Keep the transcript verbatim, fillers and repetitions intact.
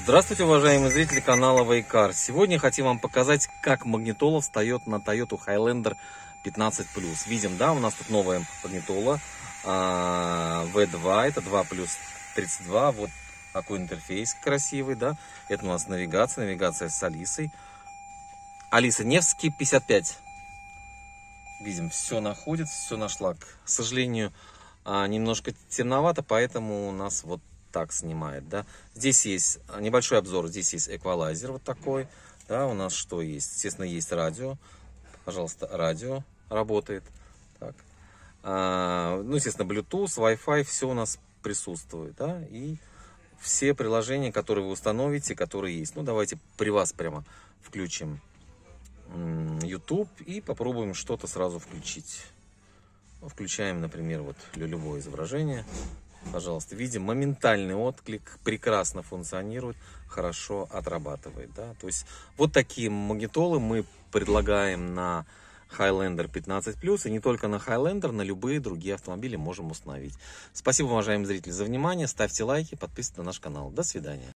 Здравствуйте, уважаемые зрители канала Вейкар. Сегодня хотим вам показать, как магнитола встает на Toyota Highlander пятнадцать плюс. Видим, да, у нас тут новая магнитола ви два, это два плюс тридцать два. Вот такой интерфейс красивый, да. Это у нас навигация, навигация с Алисой. Алиса, Невский, пятьдесят пять. Видим, все находится, все нашла. К сожалению, немножко темновато, поэтому у нас вот так снимает, да. Здесь есть небольшой обзор, здесь есть эквалайзер вот такой, да. У нас что есть? Естественно, есть радио. Пожалуйста, радио работает. Так. А, ну, естественно, Bluetooth, Wi-Fi, все у нас присутствует, да. И все приложения, которые вы установите, которые есть. Ну, давайте при вас прямо включим YouTube и попробуем что-то сразу включить. Включаем, например, вот любое изображение. Пожалуйста, видим, моментальный отклик, прекрасно функционирует, хорошо отрабатывает, да. То есть вот такие магнитолы мы предлагаем на Highlander пятнадцать плюс, и не только на Highlander, на любые другие автомобили можем установить. Спасибо, уважаемые зрители, за внимание, ставьте лайки, подписывайтесь на наш канал. До свидания.